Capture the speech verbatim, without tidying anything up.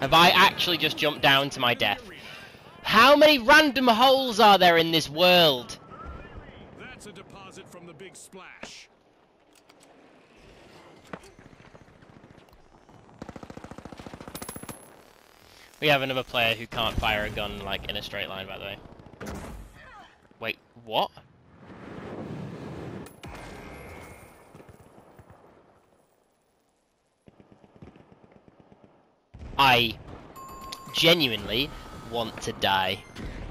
Have I actually just jumped down to my death? How many random holes are there in this world? That's a deposit from the big splash. We have another player who can't fire a gun like in a straight line, by the way. Wait, what? I genuinely want to die.